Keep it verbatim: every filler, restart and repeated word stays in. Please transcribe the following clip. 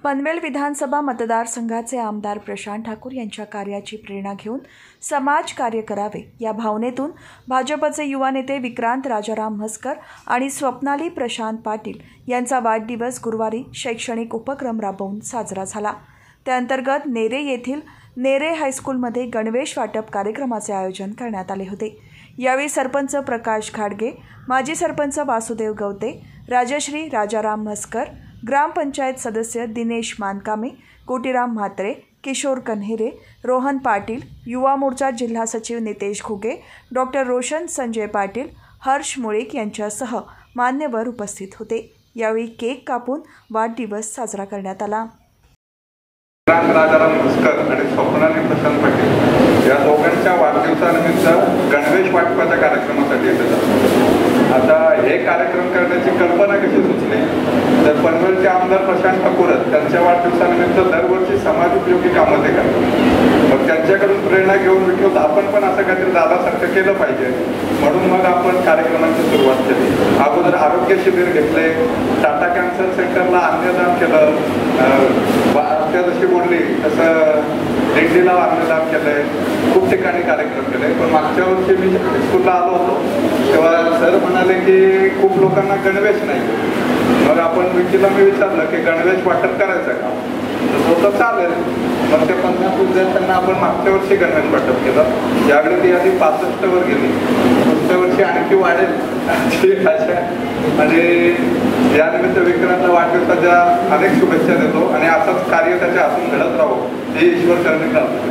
पनवेल विधानसभा मतदारसंघाचे आमदार प्रशांत ठाकूर यांच्या कार्याची प्रेरणा घेऊन समाज कार्य करावे या भावनेतून भाजपचे युवा नेते विक्रांत राजाराम म्हसकर आणि स्वप्नाली प्रशांत पाटील यांचा वाढदिवस गुरुवारी शैक्षणिक उपक्रम राबवून साजरा झाला। त्याअंतर्गत नेरे येथील नेरे हायस्कूलमध्ये गणवेश वाटप कार्यक्रमाचे आयोजन करण्यात आले होते। यावेळी सरपंच प्रकाश खाडगे, माजी सरपंच वासुदेव गवते, राजश्री राजाराम म्हसकर, ग्रामपंचायत सदस्य दिनेश मानकामे, कोटीराम म्हात्रे, किशोर कन्हेरे, रोहन पाटील, युवा मोर्चा जिल्हा सचिव नितेश घुगे, डॉक्टर रोशन संजय पाटील, हर्ष मुळीक यांच्यासह मान्यवर उपस्थित होते। यावेळी केक कापून वाढदिवस साजरा करण्यात आला। राजाराम म्हसकर आणि स्वप्नाली प्रशांत पाटील या दोघांच्या वाढदिवसानिमित्त गणवेश वाटपाच्या कार्यक्रमासाठी येतात। आता हे कार्यक्रम करण्याची कल्पना कशी सुचली तर पनवेलचे आमदार प्रशांत ठाकूर त्यांच्या वाढदिवसानिमित्त दरवर्षी समाज उपयोगी कामं ते करतात। मग त्यांच्याकडून प्रेरणा घेऊन विठ्ठल आपण पण असं काहीतरी दादासारखं केलं पाहिजे म्हणून मग आपण कार्यक्रमाची सुरुवात केली। अगोदर आरोग्य शिबिर घेतले, टाटा कॅन्सर सेंटरला अन्नदान केलं, त्या जशी बोलली तसं दिंडीला अन्नदान केलंय, खूप ठिकाणी कार्यक्रम केले। पण मागच्या वर्षी मी स्कूलला आलो होतो तेव्हा सर म्हणाले की खूप लोकांना गणवेश नाही, मग आपण विकीला मी विचारलं की गणवेश वाटप करायचं का, तर होतं चालेल। मग त्या पन्नास विद्यार्थ्यांना आपण मागच्या वर्षी गणवेश वाटप केलं। यावेळी ती आधी पासष्ट वर गेली, पुढच्या वर्षी आणखी वाढेल आणि यानिमित्त विक्रांतला वाढदिवसाच्या अनेक शुभेच्छा देतो आणि असंच कार्य त्याच्या हातून घडत राहो हे ईश्वर करणे करतो।